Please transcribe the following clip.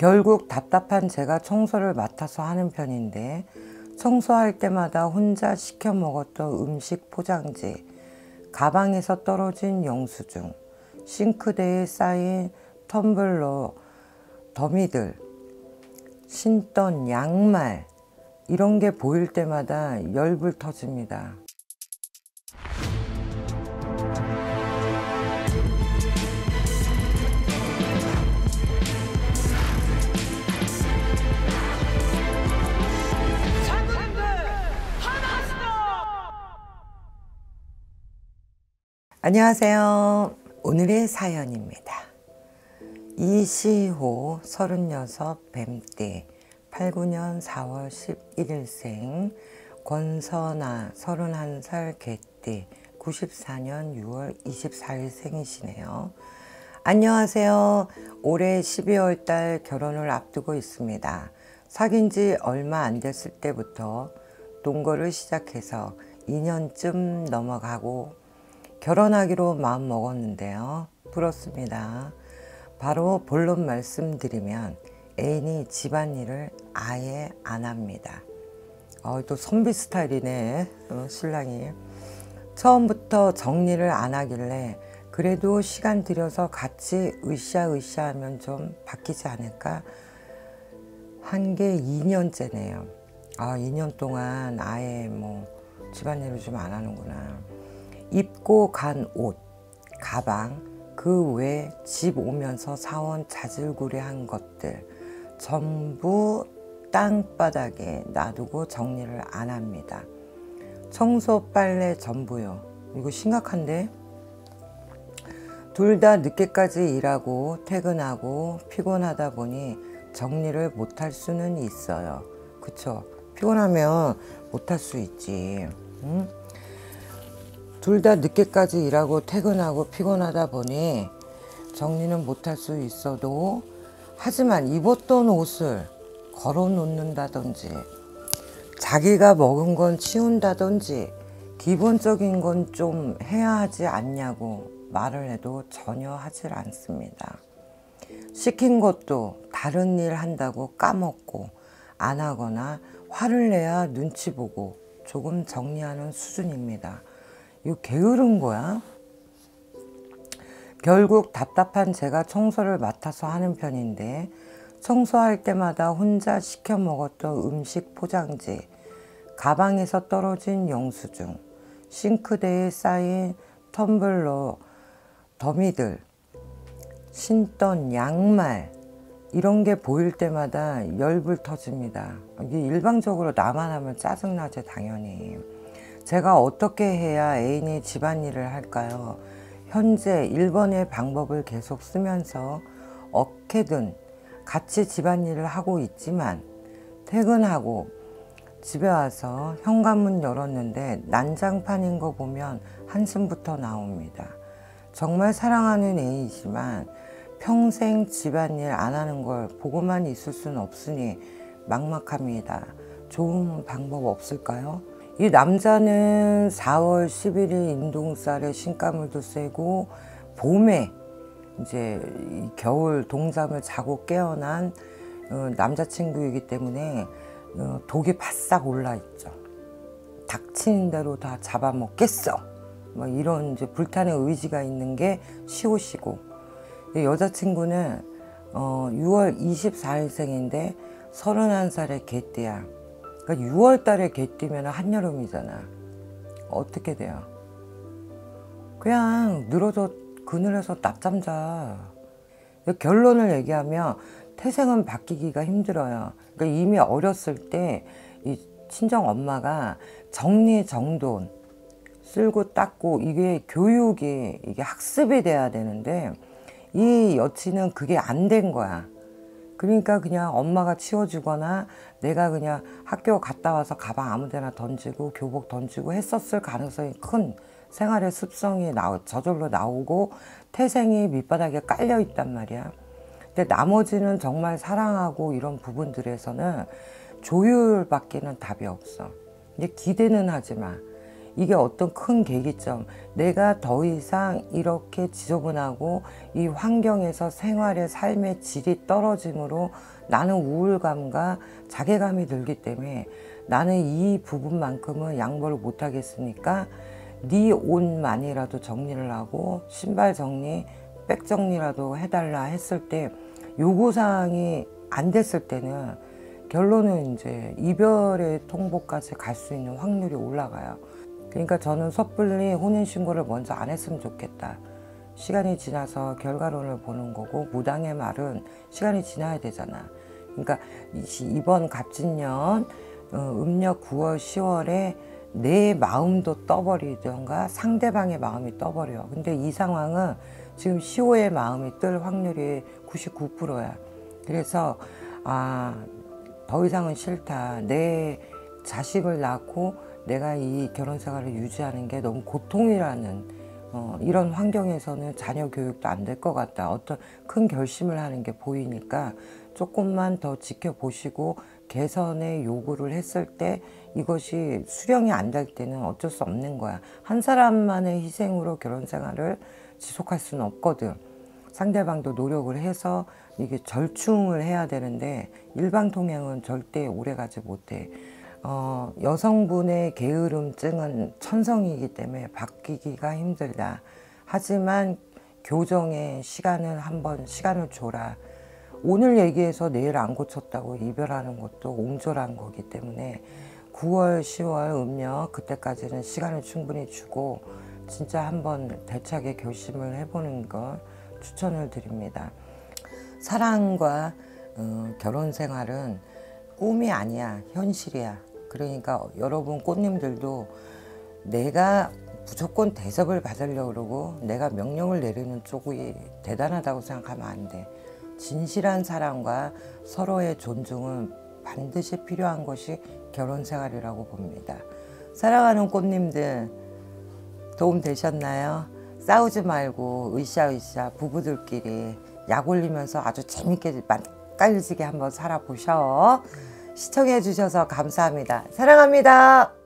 결국 답답한 제가 청소를 맡아서 하는 편인데, 청소할 때마다 혼자 시켜 먹었던 음식 포장지, 가방에서 떨어진 영수증, 싱크대에 쌓인 텀블러, 더미들, 신던 양말, 이런 게 보일 때마다 열불 터집니다. 안녕하세요. 오늘의 사연입니다. 이시호 36 뱀띠 89년 4월 11일생, 권선아 31살 개띠 94년 6월 24일생이시네요. 안녕하세요. 올해 12월 달 결혼을 앞두고 있습니다. 사귄 지 얼마 안 됐을 때부터 동거를 시작해서 2년쯤 넘어가고 결혼하기로 마음 먹었는데요. 부럽습니다. 바로 본론 말씀드리면 애인이 집안일을 아예 안 합니다. 또 선비 스타일이네, 신랑이. 처음부터 정리를 안 하길래 그래도 시간 들여서 같이 으쌰으쌰 하면 좀 바뀌지 않을까? 한 게 2년째네요. 2년 동안 아예 집안일을 좀 안 하는구나. 입고 간 옷, 가방, 그 외 집 오면서 사온 자질구레한 것들 전부 땅바닥에 놔두고 정리를 안 합니다. 청소, 빨래 전부요. 이거 심각한데? 둘 다 늦게까지 일하고 퇴근하고 피곤하다 보니 정리를 못할 수는 있어요. 그쵸? 피곤하면 못할 수 있지. 응? 둘 다 늦게까지 일하고 퇴근하고 피곤하다 보니 정리는 못할 수 있어도, 하지만 입었던 옷을 걸어 놓는다든지 자기가 먹은 건 치운다든지 기본적인 건 좀 해야 하지 않냐고 말을 해도 전혀 하질 않습니다. 시킨 것도 다른 일 한다고 까먹고 안 하거나 화를 내야 눈치 보고 조금 정리하는 수준입니다. 이거 게으른 거야? 결국 답답한 제가 청소를 맡아서 하는 편인데, 청소할 때마다 혼자 시켜 먹었던 음식 포장지, 가방에서 떨어진 영수증, 싱크대에 쌓인 텀블러, 더미들, 신던 양말, 이런 게 보일 때마다 열불 터집니다. 이게 일방적으로 나만 하면 짜증나죠, 당연히. 제가 어떻게 해야 애인이 집안일을 할까요? 현재 1번의 방법을 계속 쓰면서 어떻게든 같이 집안일을 하고 있지만, 퇴근하고 집에 와서 현관문 열었는데 난장판인 거 보면 한숨부터 나옵니다. 정말 사랑하는 애이지만 평생 집안일 안 하는 걸 보고만 있을 수는 없으니 막막합니다. 좋은 방법 없을까요? 이 남자는 4월 11일 인동살에 신가물도 세고, 봄에 이제 겨울 동잠을 자고 깨어난 남자친구이기 때문에 독이 바싹 올라 있죠. 닥치는 대로 다 잡아먹겠어, 이런 이제 불타는 의지가 있는 게 시호시고, 여자친구는 6월 24일생인데 31살의 개띠야. 그러니까 6월 달에 개띠면 한여름이잖아. 어떻게 돼요? 그냥 늘어져 그늘에서 낮잠 자. 결론을 얘기하면 태생은 바뀌기가 힘들어요. 그러니까 이미 어렸을 때 이 친정 엄마가 정리정돈, 쓸고 닦고, 이게 교육이, 이게 학습이 돼야 되는데 이 여친은 그게 안 된 거야. 그러니까 그냥 엄마가 치워주거나 내가 그냥 학교 갔다 와서 가방 아무 데나 던지고 교복 던지고 했었을 가능성이 큰, 생활의 습성이 저절로 나오고 태생이 밑바닥에 깔려 있단 말이야. 근데 나머지는 정말 사랑하고 이런 부분들에서는 조율밖에는 답이 없어. 이제 기대는 하지 마. 이게 어떤 큰 계기점, 내가 더 이상 이렇게 지저분하고 이 환경에서 생활의 삶의 질이 떨어짐으로 나는 우울감과 자괴감이 들기 때문에 나는 이 부분만큼은 양보를 못 하겠으니까 네 옷만이라도 정리를 하고 신발 정리, 백 정리라도 해달라 했을 때 요구사항이 안 됐을 때는 결론은 이제 이별의 통보까지 갈 수 있는 확률이 올라가요. 그러니까 저는 섣불리 혼인신고를 먼저 안 했으면 좋겠다. 시간이 지나서 결과론을 보는 거고 무당의 말은 시간이 지나야 되잖아. 그러니까 이번 갑진년 음력 9월 10월에 내 마음도 떠버리던가 상대방의 마음이 떠버려. 근데 이 상황은 지금 시호의 마음이 뜰 확률이 99%야. 그래서 더 이상은 싫다. 내 자식을 낳고 내가 이 결혼 생활을 유지하는 게 너무 고통이라는 이런 환경에서는 자녀 교육도 안 될 것 같다. 어떤 큰 결심을 하는 게 보이니까 조금만 더 지켜보시고 개선의 요구를 했을 때 이것이 수령이 안 될 때는 어쩔 수 없는 거야. 한 사람만의 희생으로 결혼 생활을 지속할 수는 없거든. 상대방도 노력을 해서 이게 절충을 해야 되는데 일방통행은 절대 오래가지 못해. 여성분의 게으름증은 천성이기 때문에 바뀌기가 힘들다. 하지만 교정의 시간을 한번 시간을 줘라. 오늘 얘기해서 내일 안 고쳤다고 이별하는 것도 옹졸한 거기 때문에 9월, 10월 음력 그때까지는 시간을 충분히 주고 진짜 한번 대차게 결심을 해보는 걸 추천을 드립니다. 사랑과 결혼 생활은 꿈이 아니야, 현실이야. 그러니까 여러분 꽃님들도 내가 무조건 대접을 받으려고 그러고 내가 명령을 내리는 쪽이 대단하다고 생각하면 안 돼. 진실한 사랑과 서로의 존중은 반드시 필요한 것이 결혼 생활이라고 봅니다. 사랑하는 꽃님들 도움 되셨나요? 싸우지 말고 으쌰으쌰 부부들끼리 약 올리면서 아주 재밌게 맛깔지게 한번 살아보셔. 시청해 주셔서 감사합니다. 사랑합니다.